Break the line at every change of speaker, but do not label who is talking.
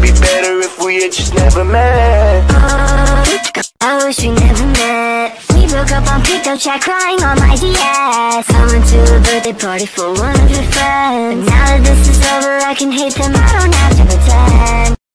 be better if we had just never met.
I wish we never met. We broke up on pickup chat, crying on my DS. I went to a birthday party for one of your friends, but now that this is over, I can hate them, I don't